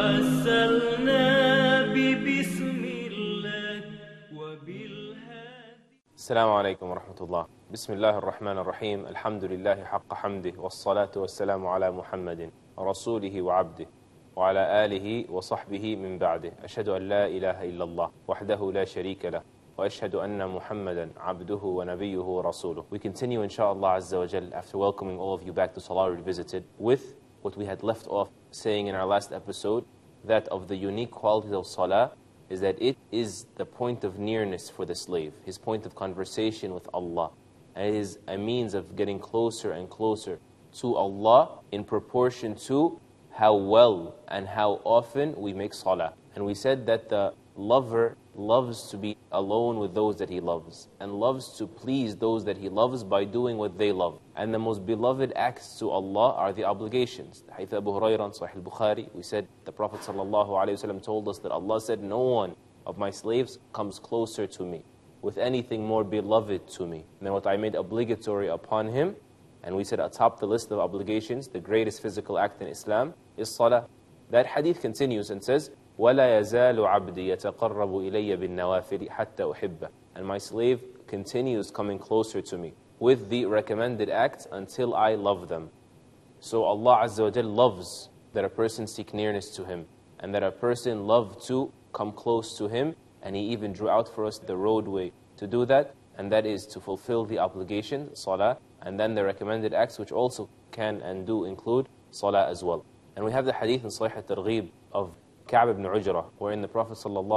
توسلنا ببسم الله وبالهادي. السلام عليكم ورحمة الله. بسم الله الرحمن الرحيم. الحمد لله حق حمده، والصلاة والسلام على محمد رسوله وعبده وعلى آله وصحبه من بعده. أشهد أن لا إله إلا الله وحده لا شريك له وأشهد أن محمدا عبده ونبيه ورسوله. We continue inshallah Azza wa Jal after welcoming all of you back to Salaah Revisited with what we had left off saying in our last episode, that of the unique qualities of Salah is that it is the point of nearness for the slave, his point of conversation with Allah. And it is a means of getting closer and closer to Allah in proportion to how well and how often we make Salah. And we said that the lover loves to be alone with those that he loves and loves to please those that he loves by doing what they love. And the most beloved acts to Allah are the obligations. Hadith Abu Hurairah in Sahih al-Bukhari, we said the Prophet ﷺ told us that Allah said, no one of my slaves comes closer to me with anything more beloved to me than what I made obligatory upon him. And we said atop the list of obligations, the greatest physical act in Islam is Salah. That hadith continues and says, وَلَا يَزَالُ عَبْدِي يَتَقَرَّبُ إِلَيَّ بِالنَّوَافِلِ حَتَّى أُحِبَّهُ. And my slave continues coming closer to me with the recommended acts until I love them. So Allah Azza wa Jal loves that a person seek nearness to Him and that a person love to come close to Him, and He even drew out for us the roadway to do that, and that is to fulfill the obligation, Salah, and then the recommended acts, which also can and do include Salah as well. And we have the hadith in Sahih al-Targhib of Ka'b ibn Ujrah, wherein the Prophet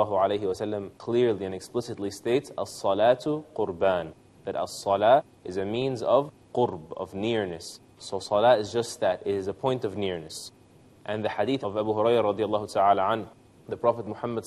ﷺ clearly and explicitly states, as-salatu qurban, that as-salah is a means of qurb, of nearness. So salah is just that, it is a point of nearness. And the hadith of Abu Hurairah radiallahu ta'ala anhu, the Prophet Muhammad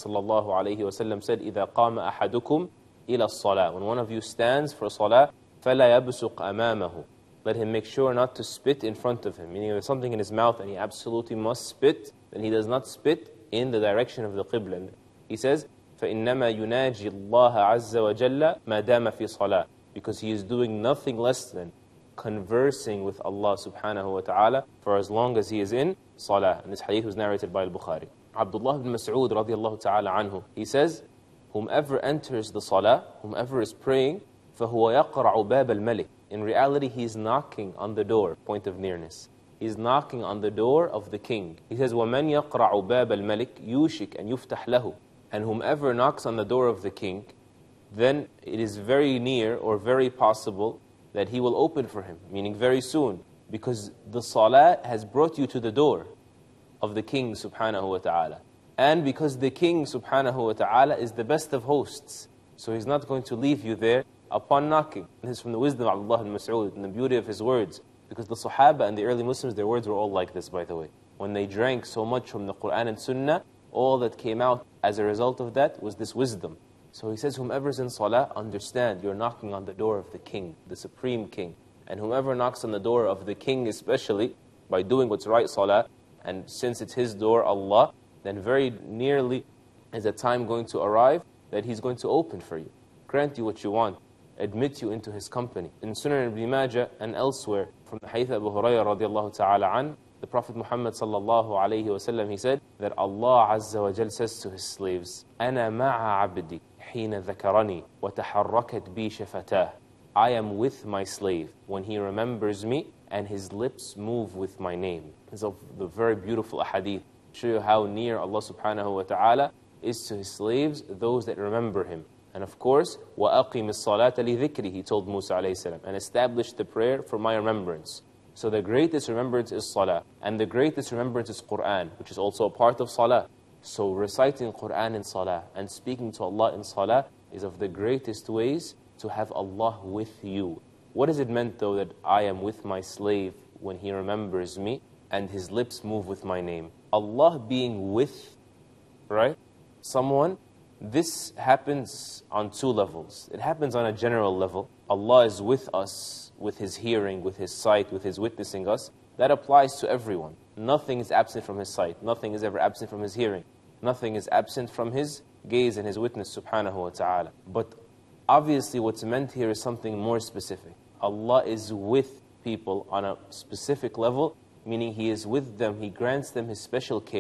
ﷺ said, إِذَا قَامَ أَحَدُكُمْ إِلَى الصَّلَاةِ. When one of you stands for salah, فَلَا يَبْسُقْ أَمَامَهُ. Let him make sure not to spit in front of him. Meaning if there's something in his mouth and he absolutely must spit, then he does not spit in the direction of the Qibla. He says, فَإِنَّمَا يُنَاجِي اللَّهَ عَزَّ وَجَلَّ مَا دَامَ فِي صَلَاةٍ. Because he is doing nothing less than conversing with Allah subhanahu wa ta'ala for as long as he is in salah. And this hadith was narrated by al-Bukhari. Abdullah ibn Mas'ud radiallahu ta'ala anhu, he says, whomever enters the salah, whomever is praying, فَهُوَ يَقْرَعُ بَابَ الْمَلِكِ. In reality, he is knocking on the door, point of nearness. He is knocking on the door of the king. He says, وَمَنْ يَقْرَعُ بَابَ الْمَلِكِ يُوشِكْ أَنْ يُفْتَحْ لَهُ. And whomever knocks on the door of the king, then it is very near or very possible that he will open for him, meaning very soon, because the salah has brought you to the door of the king subhanahu wa ta'ala. And because the king subhanahu wa ta'ala is the best of hosts, so he's not going to leave you there upon knocking. And this is from the wisdom of Abdullah ibn Mas'ud and the beauty of his words. Because the Sahaba and the early Muslims, their words were all like this, by the way. When they drank so much from the Quran and Sunnah, all that came out as a result of that was this wisdom. So he says, whomever's in salah, understand you're knocking on the door of the king, the supreme king. And whomever knocks on the door of the king, especially by doing what's right, salah, and since it's his door, Allah, then very nearly is a time going to arrive that he's going to open for you, grant you what you want, admit you into his company. In Sunan ibn Majah and elsewhere, from the hadith Abu Hurairah radiallahu ta'ala an, the Prophet Muhammad sallallahu alayhi wa sallam, he said that Allah Azza wa Jal says to his slaves, أَنَا مَعَ عَبْدِي حِينَ ذَكَرَنِي وَتَحَرَّكَتْ بِي شَفَتَاهِ. I am with my slave when he remembers me and his lips move with my name. This is the very beautiful hadith. Show you how near Allah subhanahu wa ta'ala is to his slaves, those that remember him. And of course, وَأَقِمِ الصَّلَاةَ لِذِكْرِهِ, he told Musa alayhi salam, and establish the prayer for my remembrance. So the greatest remembrance is salah, and the greatest remembrance is Qur'an, which is also a part of salah. So reciting Qur'an in salah and speaking to Allah in salah is of the greatest ways to have Allah with you. What is it meant though that I am with my slave when he remembers me and his lips move with my name? Allah being with, right, someone, this happens on two levels. It happens on a general level. Allah is with us, with His hearing, with His sight, with His witnessing us. That applies to everyone. Nothing is absent from His sight. Nothing is ever absent from His hearing. Nothing is absent from His gaze and His witness, subhanahu wa ta'ala. But obviously what's meant here is something more specific. Allah is with people on a specific level, meaning He is with them. He grants them His special care.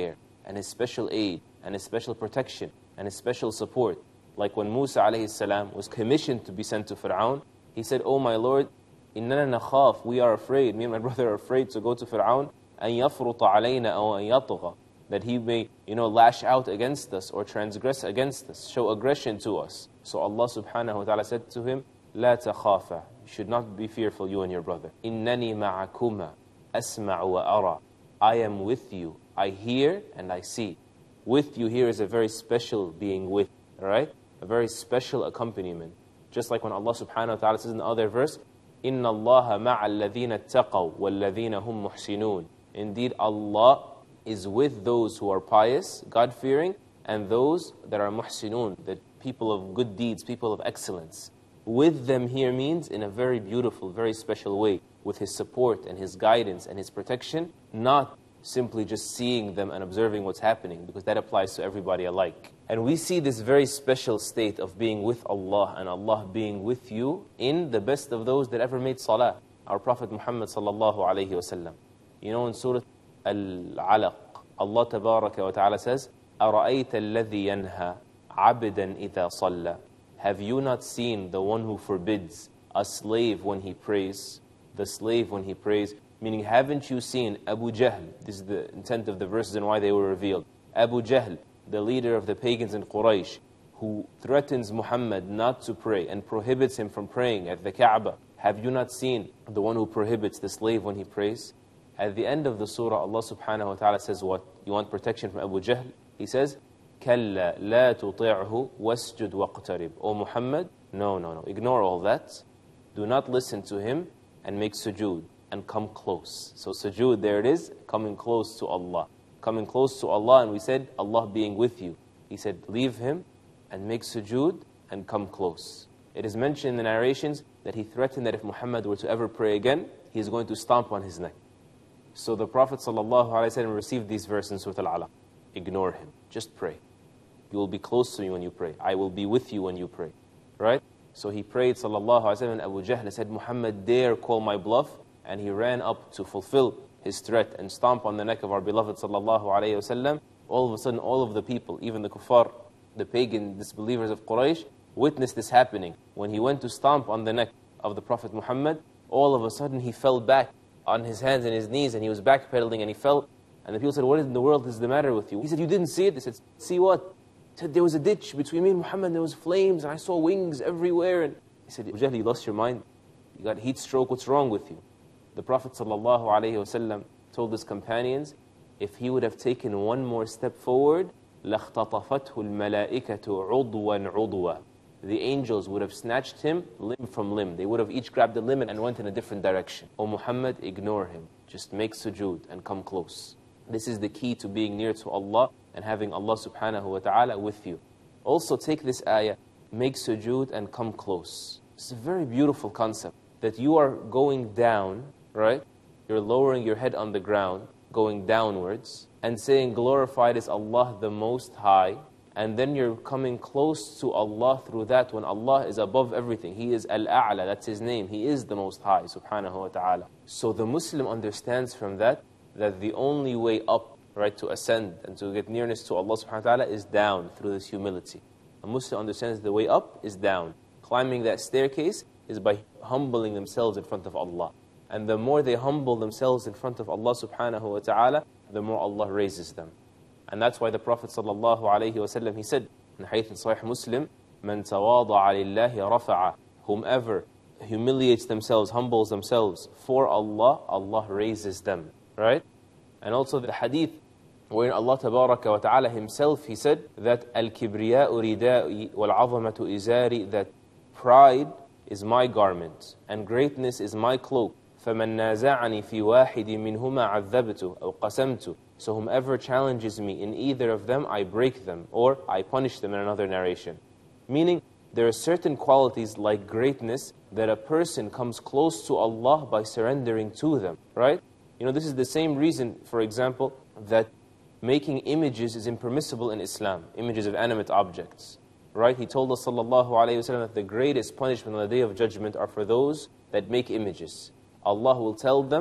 and His special aid and His special protection and His special support. Like when Musa alayhi salam was commissioned to be sent to Fir'aun, he said, "Oh my Lord, إِنَّنَا نَخَافُ, we are afraid, me and my brother are afraid to go to Fir'aun, أَن يَفْرُطَ عَلَيْنَا أَوْ أَن يَطْغَى, that he may, lash out against us or transgress against us, show aggression to us." So Allah subhanahu wa ta'ala said to him, "لَا تَخَافَ, you should not be fearful, you and your brother. إِنَّنِي مَعَكُمَا أَسْمَعُ وَأَرَى, I am with you, I hear and I see." With you here is a very special being with, right? A very special accompaniment. Just like when Allah subhanahu wa ta'ala says in the other verse, إِنَّ اللَّهَ مَعَ الَّذِينَ اتَّقَوْا وَالَّذِينَ هُمْ مُحْسِنُونَ. Indeed, Allah is with those who are pious, God-fearing, and those that are muhsinun, the people of good deeds, people of excellence. With them here means in a very beautiful, very special way, with His support and His guidance and His protection, not simply just seeing them and observing what's happening, because that applies to everybody alike. And we see this very special state of being with Allah and Allah being with you in the best of those that ever made Salaah, our Prophet Muhammad sallallahu alayhi wasallam. In Surah Al-Alaq, Allah tabaraka wa ta'ala says, أَرَأَيْتَ الَّذِي يَنْهَى عَبْدًا إِذَا صَلَّى. Have you not seen the one who forbids a slave when he prays? The slave when he prays. Meaning, haven't you seen Abu Jahl? This is the intent of the verses and why they were revealed. Abu Jahl, the leader of the pagans in Quraysh, who threatens Muhammad not to pray and prohibits him from praying at the Kaaba. Have you not seen the one who prohibits the slave when he prays? At the end of the surah, Allah subhanahu wa ta'ala says what? You want protection from Abu Jahl? He says, كَلَّا لَا تُطِعْهُ وَاسْجُدْ وَاقْتَرِبْ. O Muhammad, no. Ignore all that. Do not listen to him and make sujood and come close. So sujood, there it is, coming close to Allah. Coming close to Allah, and we said, Allah being with you. He said, leave him and make sujood and come close. It is mentioned in the narrations that he threatened that if Muhammad were to ever pray again, he is going to stomp on his neck. So the Prophet ﷺ received these verses in Surah Al-Alaq. Ignore him. Just pray. You will be close to me when you pray. I will be with you when you pray. Right? So he prayed, ﷺ, and Abu Jahl said, Muhammad dare call my bluff. And he ran up to fulfill his threat and stomp on the neck of our beloved ﷺ. All of a sudden, all of the people, even the kuffar, the pagan disbelievers of Quraysh, witnessed this happening. When he went to stomp on the neck of the Prophet Muhammad, all of a sudden he fell back on his hands and his knees, and he was backpedaling, and he fell. And the people said, what in the world is the matter with you? He said, you didn't see it? They said, see what? He said, there was a ditch between me and Muhammad, and there was flames, and I saw wings everywhere. And he said, Abu Jahl, you lost your mind. You got heat stroke, what's wrong with you? The Prophet ﷺ told his companions, if he would have taken one more step forward, لَاخْتَطَفَتْهُ الْمَلَائِكَةُ عُضْوًا عُضْوًا. The angels would have snatched him limb from limb. They would have each grabbed a limb and went in a different direction. O Muhammad, ignore him. Just make sujood and come close. This is the key to being near to Allah and having Allah subhanahu wa ta'ala with you. Also take this ayah, make sujood and come close. It's a very beautiful concept that you are going down, right? You're lowering your head on the ground, going downwards, and saying, glorified is Allah the Most High. And then you're coming close to Allah through that when Allah is above everything. He is Al-A'la, that's His name. He is the Most High, subhanahu wa ta'ala. So the Muslim understands from that the only way up, right, to ascend and to get nearness to Allah subhanahu wa ta'ala is down through this humility. A Muslim understands the way up is down. Climbing that staircase is by humbling themselves in front of Allah. And the more they humble themselves in front of Allah subhanahu wa ta'ala, the more Allah raises them. And that's why the Prophet sallallahu alayhi wa sallam, he said, in Hadith in Sahih Muslim, مَنْ تَوَاضَعَ لِلَّهِ رَفَعَ. Whomever humiliates themselves, humbles themselves for Allah, Allah raises them. Right? And also the hadith wherein Allah tabaraka wa ta'ala himself, he said that الْكِبْرِيَاءُ رِدَاءِ وَالْعَظَمَةُ إِزَارِ, that pride is my garment and greatness is my cloak. فَمَنْ نَازَعَنِي فِي وَاحِدٍ مِّنْهُمَا عَذَّبْتُ أَوْ قَسَمْتُ. So whomever challenges me in either of them, I break them, or I punish them in another narration. Meaning, there are certain qualities like greatness that a person comes close to Allah by surrendering to them, right? This is the same reason, for example, that making images is impermissible in Islam, images of animate objects, right? He told us, sallallahu alayhi wa sallam, that the greatest punishment on the Day of Judgment are for those that make images. Allah will tell them,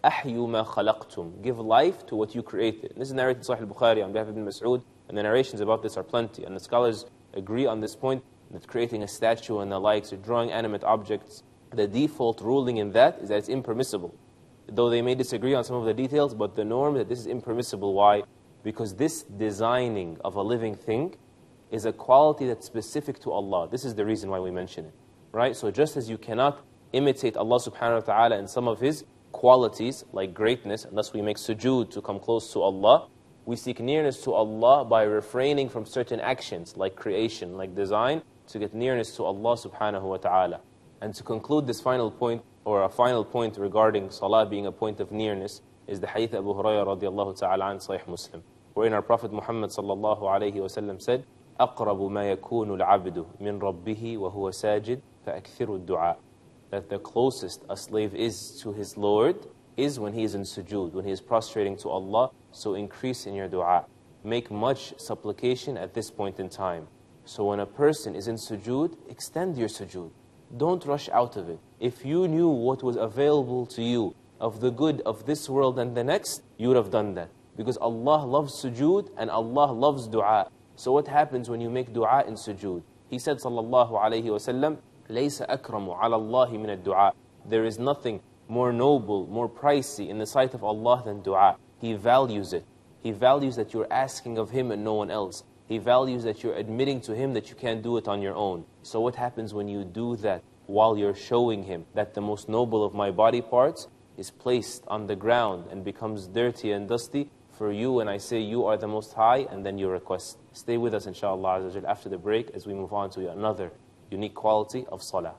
أحيوا ما خلقتم. Give life to what you created. This is narrated in Sahih al-Bukhari on behalf of Ibn Mas'ud, and the narrations about this are plenty. And the scholars agree on this point that creating a statue and the likes, or drawing animate objects, the default ruling in that is that it's impermissible. Though they may disagree on some of the details, but the norm is that this is impermissible. Why? Because this designing of a living thing is a quality that's specific to Allah. This is the reason why we mention it. Right? So just as you cannot imitate Allah subhanahu wa ta'ala in some of His qualities, like greatness, and thus we make sujood to come close to Allah, we seek nearness to Allah by refraining from certain actions, like creation, like design, to get nearness to Allah subhanahu wa ta'ala. And to conclude this final point, or a final point regarding salah being a point of nearness, is the hadith Abu Hurairah radiallahu ta'ala an Sahih Muslim, wherein our Prophet Muhammad sallallahu alayhi wa sallam said, أَقْرَبُ مَا يَكُونُ الْعَبْدُ مِنْ رَبِّهِ وَهُوَ سَاجِدٌ فَأَكْثِرُ الدُّعَاء. That the closest a slave is to his Lord is when he is in sujood, when he is prostrating to Allah. So increase in your dua. Make much supplication at this point in time. So when a person is in sujood, extend your sujood. Don't rush out of it. If you knew what was available to you of the good of this world and the next, you would have done that. Because Allah loves sujood and Allah loves dua. So what happens when you make dua in sujood? He said sallallahu alayhi wa sallam, لَيْسَ أَكْرَمُ عَلَى اللَّهِ مِنَ الدُّعَاء. There is nothing more noble, more pricey in the sight of Allah than dua. He values it. He values that you're asking of Him and no one else. He values that you're admitting to Him that you can't do it on your own. So what happens when you do that while you're showing Him that the most noble of my body parts is placed on the ground and becomes dirty and dusty for you, and I say you are the Most High, and then you request. Stay with us inshaAllah after the break as we move on to another unique quality of salah.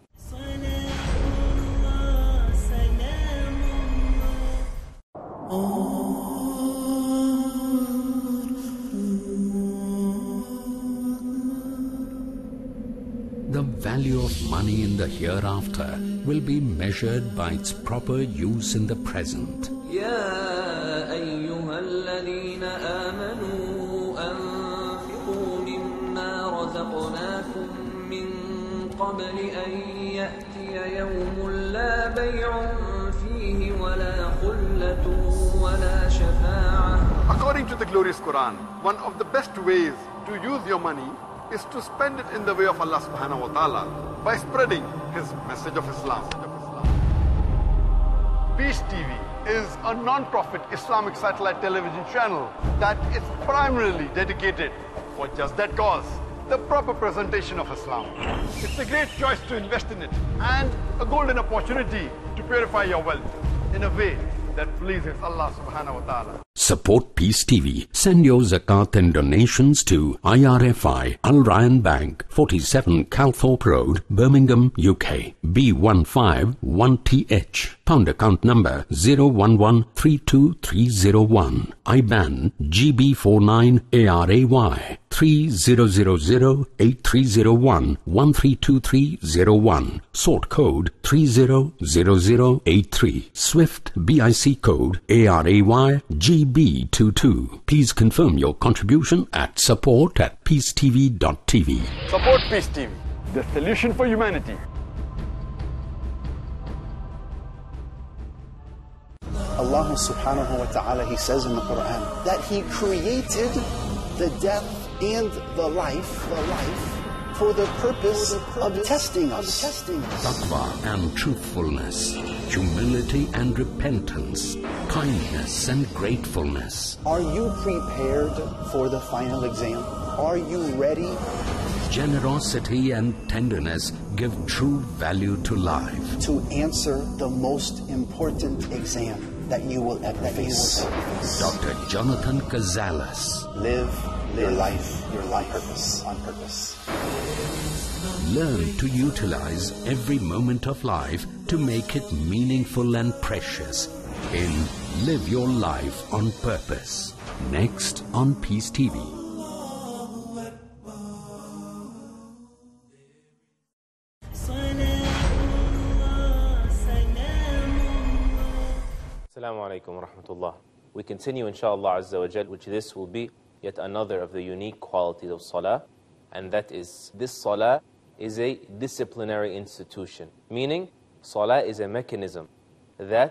The value of money in the hereafter will be measured by its proper use in the present. يا أيها الذين آمنوا أنفقوا مما رزقناكم من قبل أن يأتي يوم لا بيع فيه ولا خلة ولا شفاعة. According to the glorious Quran, one of the best ways to use your money is to spend it in the way of Allah subhanahu wa ta'ala by spreading His message of Islam. Peace TV is a non-profit Islamic satellite television channel that is primarily dedicated for just that cause, the proper presentation of Islam. It's a great choice to invest in it and a golden opportunity to purify your wealth in a way that pleases Allah subhanahu wa ta'ala. Support Peace TV. Send your zakat and donations to IRFI Al Ryan Bank, 47 Calthorpe Road, Birmingham, UK, B151TH. Pound account number 011-32301. IBAN GB49ARAY 30008301 132301. Sort code 300083. Swift BIC code ARAY GB22. Please confirm your contribution at support@peacetv.tv. Support Peace TV, the solution for humanity. Allah subhanahu wa ta'ala, He says in the Quran that He created the death and the life for the purpose of testing us. Taqwa and truthfulness, humility and repentance, kindness and gratefulness. Are you prepared for the final exam? Are you ready? Generosity and tenderness give true value to life. To answer the most important exam that you will ever face. Dr. Jonathan Cazales. Live your life on purpose. Learn to utilize every moment of life to make it meaningful and precious in Live Your Life on Purpose. Next on Peace TV. Assalamu alaikum wa rahmatullah. We continue inshaAllah azza wa jal, which this will be yet another of the unique qualities of salah, and that is, this salah is a disciplinary institution. Meaning, salah is a mechanism that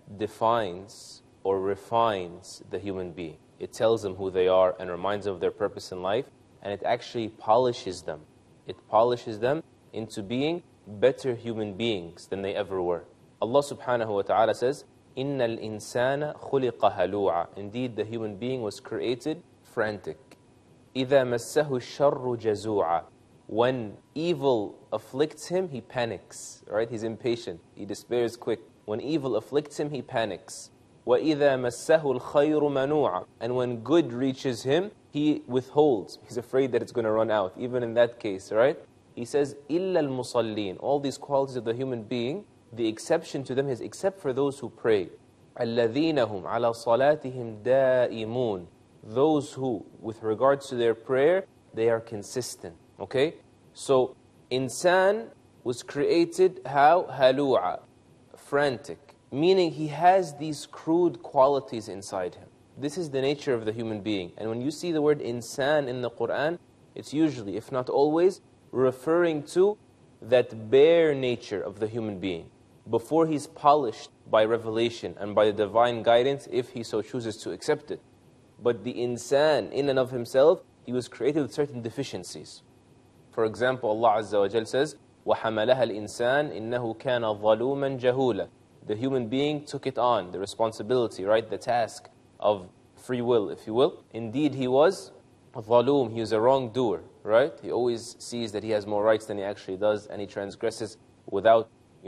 defines or refines the human being. It tells them who they are and reminds them of their purpose in life, and it actually polishes them. It polishes them into being better human beings than they ever were. Allah subhanahu wa ta'ala says, إِنَّ الْإِنسَانَ خُلِقَ هَلُوعًا. Indeed, the human being was created frantic. إِذَا مَسَّهُ الشَّرُّ جَزُوعًا. When evil afflicts him, he panics. Right? He's impatient. He despairs quick. When evil afflicts him, he panics. وَإِذَا مَسَّهُ الْخَيْرُ مَنُوعًا. And when good reaches him, he withholds. He's afraid that it's going to run out. Even in that case, right? He says, إِلَّا الْمُصَلِّينَ. All these qualities of the human being, the exception to them is except for those who pray. الَّذِينَ هُمْ عَلَى صَلَاتِهِمْ دَائِمُونَ. Those who, with regards to their prayer, they are consistent. Okay? So, insan was created how? Halu'a. Frantic. Meaning he has these crude qualities inside him. This is the nature of the human being. And when you see the word insan in the Quran, it's usually, if not always, referring to that bare nature of the human being before he's polished by revelation and by the divine guidance, if he so chooses to accept it. But the insan, in and of himself, he was created with certain deficiencies. For example, Allah Azza wa Jal says, وَحَمَلَهَا الْإِنسَانِ إِنَّهُ كَانَ ظَلُومًا جَهُولًا. The human being took it on, the responsibility, right, the task of free will, if you will. Indeed, he was ظَلُوم, he was a wrongdoer, right? He always sees that he has more rights than he actually does, and he transgresses without,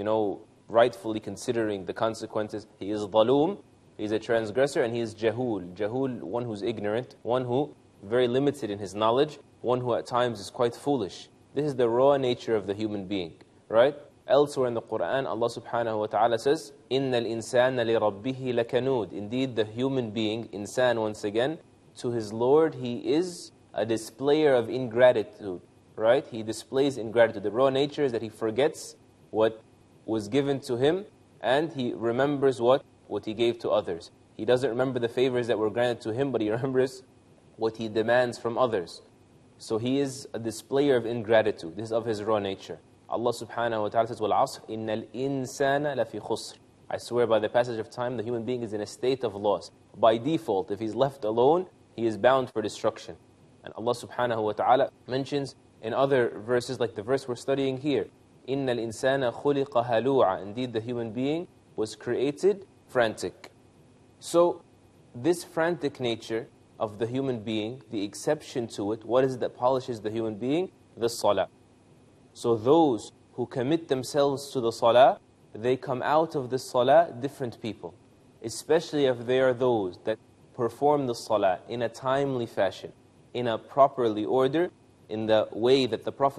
rightfully considering the consequences. He is ظَلُوم, he is a transgressor, and he is jahul. Jahul, one who's ignorant, one who very limited in his knowledge, one who at times is quite foolish. This is the raw nature of the human being, right? Elsewhere in the Quran, Allah subhanahu wa ta'ala says, إِنَّ الْإِنسَانَ لِرَبِّهِ لَكَنُودٍ. Indeed, the human being, insan once again, to his Lord, he is a displayer of ingratitude, right? He displays ingratitude. The raw nature is that he forgets what was given to him, and he remembers what he gave to others. He doesn't remember the favors that were granted to him, but he remembers what he demands from others. So he is a displayer of ingratitude. This is of his raw nature. Allah subhanahu wa ta'ala says, وَالْعَصْرِ إِنَّ الْإِنسَانَ لَفِي خُسْرٍ. I swear by the passage of time, the human being is in a state of loss. By default, if he's left alone, he is bound for destruction. And Allah subhanahu wa ta'ala mentions in other verses, like the verse we're studying here, إِنَّ الْإِنسَانَ خُلِقَ هَلُوعًا. Indeed, the human being was created frantic. So, this frantic nature of the human being, the exception to it, what is it that polishes the human being? The salah. So those who commit themselves to the salah, they come out of the salah different people. Especially if they are those that perform the salah in a timely fashion, in a properly order, in the way that the Prophet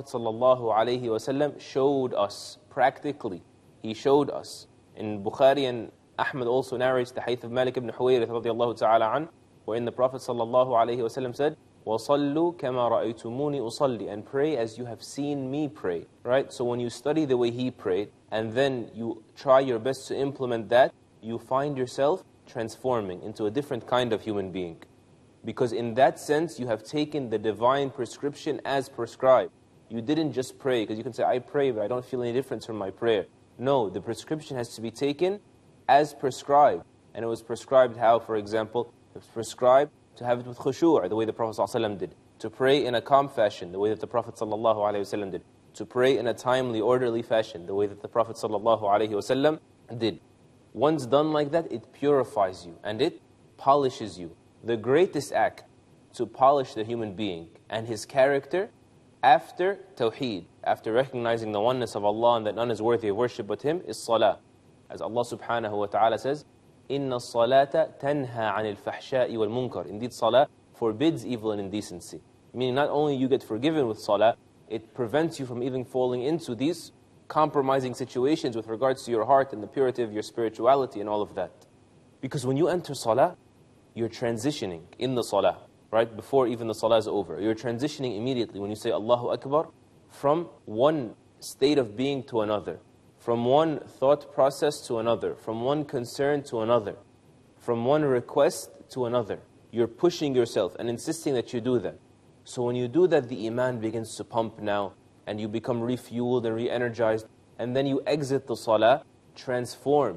ﷺ showed us practically. He showed us. In Bukhari and Ahmad also narrates the hadith of Malik ibn Huwayrith radiallahu ta'ala an, wherein the Prophet ﷺ said, وَصَلُّوا كَمَا رَأَيْتُمُونِي أُصَلِّي. And pray as you have seen me pray. Right? So when you study the way he prayed, and then you try your best to implement that, you find yourself transforming into a different kind of human being. Because in that sense, you have taken the divine prescription as prescribed. You didn't just pray, because you can say, I pray, but I don't feel any difference from my prayer. No, the prescription has to be taken as prescribed. And it was prescribed how, for example? It was prescribed to have it with khushu', the way the Prophet ﷺ did. To pray in a calm fashion, the way that the Prophet ﷺ did. To pray in a timely, orderly fashion, the way that the Prophet ﷺ did. Once done like that, it purifies you and it polishes you. The greatest act to polish the human being and his character after tawheed, after recognizing the oneness of Allah and that none is worthy of worship but Him, is salah. As Allah subhanahu wa ta'ala says, إِنَّ الصَّلَاةَ تَنْهَى عَنِ الْفَحْشَاءِ وَالْمُنْكَرِ. Indeed, salah forbids evil and indecency. Meaning not only you get forgiven with salah, it prevents you from even falling into these compromising situations with regards to your heart and the purity of your spirituality and all of that. Because when you enter salah, you're transitioning in the salah, right? Before even the salah is over. You're transitioning immediately when you say Allahu Akbar from one state of being to another. From one thought process to another, from one concern to another, from one request to another. You're pushing yourself and insisting that you do that. So when you do that, the iman begins to pump now, and you become refueled and re-energized, and then you exit the salah transformed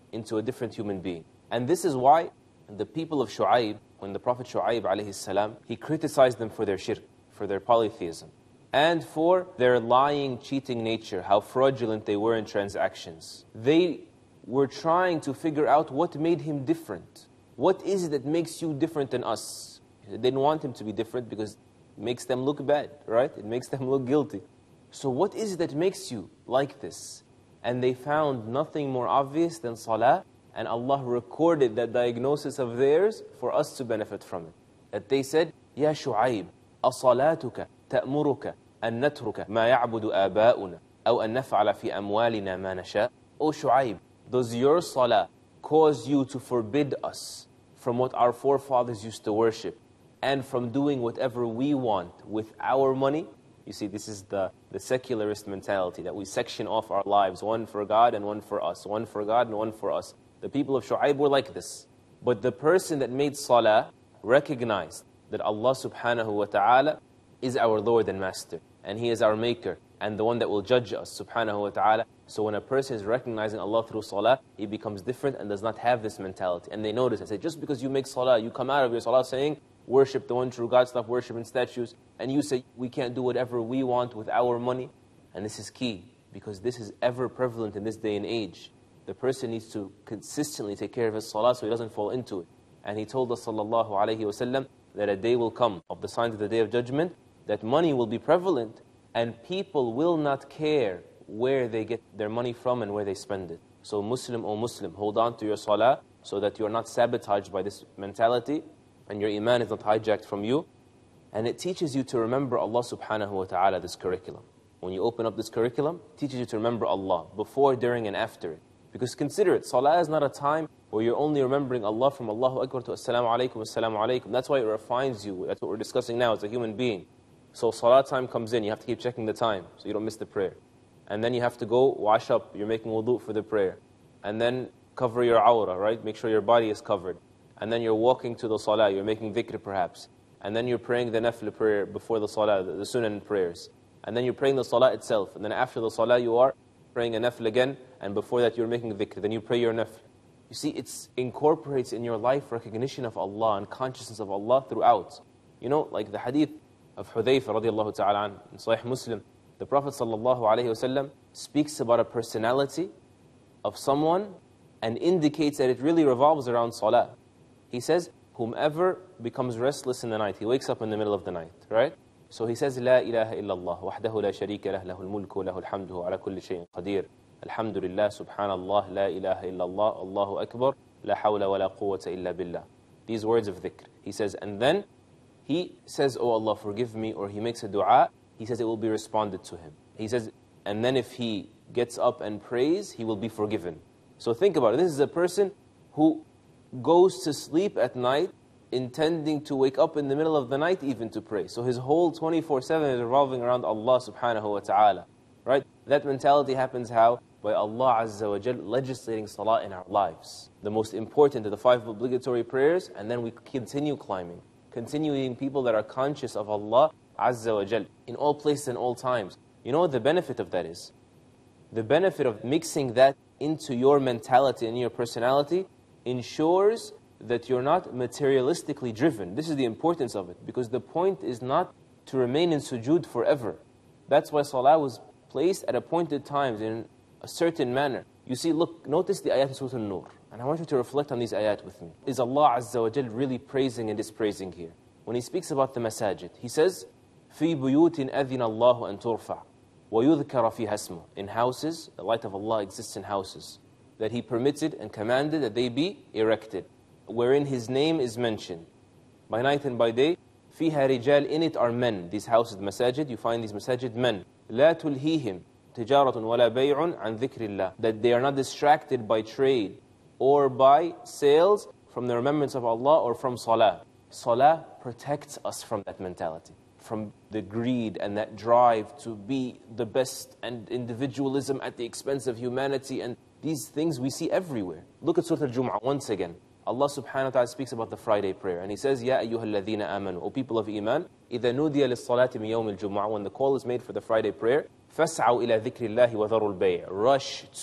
into a different human being. And this is why the people of Shu'aib, when the Prophet Shu'aib alayhi salam, he criticized them for their shirk, for their polytheism, and for their lying, cheating nature, how fraudulent they were in transactions. They were trying to figure out what made him different. What is it that makes you different than us? They didn't want him to be different because it makes them look bad, right? It makes them look guilty. So what is it that makes you like this? And they found nothing more obvious than salah, and Allah recorded that diagnosis of theirs for us to benefit from it. That they said, Ya Shu'aib, أَصَلَاتُكَ تَأْمُرُكَ أَن نَتْرُكَ مَا يَعْبُدُ آبَاؤُنَا أَوْ أَن نَفْعَلَ فِي أَمْوَالِنَا مَا نَشَاءُ. O Shu'aib, does your salah cause you to forbid us from what our forefathers used to worship and from doing whatever we want with our money? You see, this is the secularist mentality, that we section off our lives, one for God and one for us, one for God and one for us. The people of Shu'aib were like this. But the person that made salah recognized that Allah subhanahu wa ta'ala is our Lord and Master, and He is our Maker, and the one that will judge us subhanahu wa ta'ala. So when a person is recognizing Allah through salah, he becomes different and does not have this mentality. And they notice and say, just because you make salah, you come out of your salah saying, worship the one true God, stop worshiping statues, and you say, we can't do whatever we want with our money. And this is key, because this is ever prevalent in this day and age. The person needs to consistently take care of his salah so he doesn't fall into it. And he told us, sallallahu alayhi wasallam, that a day will come of the signs of the Day of Judgment, that money will be prevalent, and people will not care where they get their money from and where they spend it. So Muslim, O Muslim, hold on to your salah so that you are not sabotaged by this mentality, and your iman is not hijacked from you. And it teaches you to remember Allah subhanahu wa ta'ala, this curriculum. When you open up this curriculum, it teaches you to remember Allah before, during, and after it. Because consider it, salah is not a time where you're only remembering Allah from Allahu Akbar to Assalamu alaikum, Assalamu alaikum. That's why it refines you. That's what we're discussing now as a human being. So salah time comes in, you have to keep checking the time so you don't miss the prayer. And then you have to go wash up, you're making wudu for the prayer. And then cover your awrah, right? Make sure your body is covered. And then you're walking to the salah, you're making dhikr perhaps. And then you're praying the nafl prayer before the salah, the sunan prayers. And then you're praying the salah itself. And then after the salah you are praying a nafl again. And before that you're making dhikr. Then you pray your nafl. You see, it incorporates in your life recognition of Allah and consciousness of Allah throughout. You know, like the hadith of Hudayfa radiallahu ta'ala in Sahih Muslim. The Prophet sallallahu alayhi wasallam speaks about a personality of someone and indicates that it really revolves around salah. He says, whomever becomes restless in the night, he wakes up in the middle of the night, right? So he says, La ilaha illallah, wahdahu la sharika lah, lahul mulku, lahul hamdu, ala kulli shayin qadir. Alhamdulillah, subhanallah, la ilaha illallah, Allahu Akbar, la hawla wa la quwwata illa billah. These words of dhikr. He says, and then he says, oh Allah, forgive me, or he makes a dua, he says it will be responded to him. He says, and then if he gets up and prays, he will be forgiven. So think about it. This is a person who goes to sleep at night intending to wake up in the middle of the night even to pray. So his whole 24/7 is revolving around Allah subhanahu wa ta'ala. Right? That mentality happens how? By Allah Azza wa Jal legislating salah in our lives. The most important of the 5 obligatory prayers, and then we continue climbing. Continuing people that are conscious of Allah Azza wa Jal in all places and all times. You know what the benefit of that is? The benefit of mixing that into your mentality and your personality ensures that you're not materialistically driven. This is the importance of it, because the point is not to remain in sujood forever. That's why salah was placed at appointed times in a certain manner. You see, look, notice the ayat in Surah An-Nur, and I want you to reflect on these ayat with me. Is Allah Azza wa Jal really praising and dispraising here? When He speaks about the masajid, He says, فِي بُيُوتٍ أَذِنَ اللَّهُ أَن تُرْفَعَ وَيُذْكَرَ فِيهَا اسْمُهُ. In houses, the light of Allah exists in houses, that He permitted and commanded that they be erected, wherein His name is mentioned, by night and by day. فِيهَا رِجَال, in it are men. These houses, masajid, you find these masajid, men. لَا تُلْهِيهِمْ تِجَارَةٌ وَلَا بَيْعٌ عَنْ ذِكْرِ اللَّهِ. That they are not distracted by trade or by sales from the remembrance of Allah or from salah. Salah protects us from that mentality, from the greed and that drive to be the best, and individualism at the expense of humanity, and these things we see everywhere. Look at Surah Al-Jum'ah once again. Allah subhanahu wa ta'ala speaks about the Friday prayer, and He says, Ya ayyuha alladhina amanu, O people of Iman, إِذَا نُودِيَ لِلصَّلَاةِ مِنْ يَوْمِ الْجُمْعَةِ, when the call is made for the Friday prayer, فَاسْعَوْا إِلَى ذِكْرِ اللَّهِ وَذَرُوا الْبَيْعِ, rush to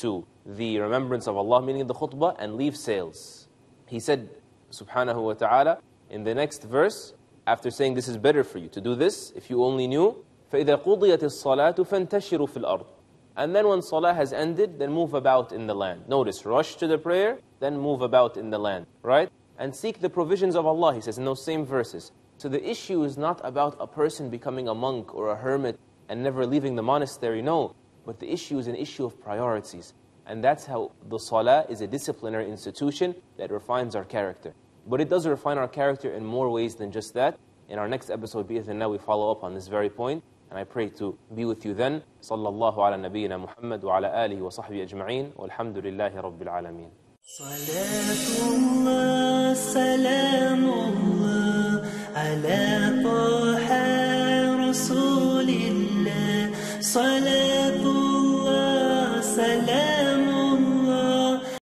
the remembrance of Allah, meaning the khutbah, and leave sales. He said, subhanahu wa ta'ala, in the next verse, after saying this is better for you to do this, if you only knew, فَإِذَا قُضِيَتِ الصَّلَاةُ فَانْتَشِرُوا فِي الْأَرْضِ. And then when salah has ended, then move about in the land. Notice, rush to the prayer, then move about in the land, right? And seek the provisions of Allah, he says in those same verses. So the issue is not about a person becoming a monk or a hermit and never leaving the monastery, no. But the issue is an issue of priorities. And that's how the salah is a disciplinary institution that refines our character. But it does refine our character in more ways than just that. In our next episode, bi'idhnillah, we follow up on this very point. And I pray to be with you then. Sallallahu ala nabiyyina Muhammad wa ala alihi wa sahbihi ajma'in. Walhamdulillahi rabbil alameen. Salatullah, salamullah, ala taha rasulillah, salam.